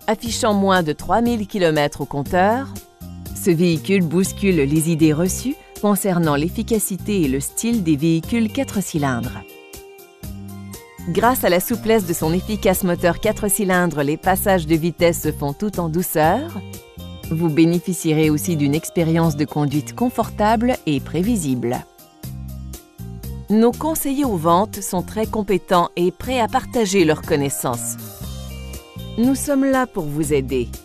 Affichant moins de 3000 km au compteur, ce véhicule bouscule les idées reçues concernant l'efficacité et le style des véhicules 4 cylindres. Grâce à la souplesse de son efficace moteur 4 cylindres, les passages de vitesse se font tout en douceur. Vous bénéficierez aussi d'une expérience de conduite confortable et prévisible. Nos conseillers aux ventes sont très compétents et prêts à partager leurs connaissances. Nous sommes là pour vous aider.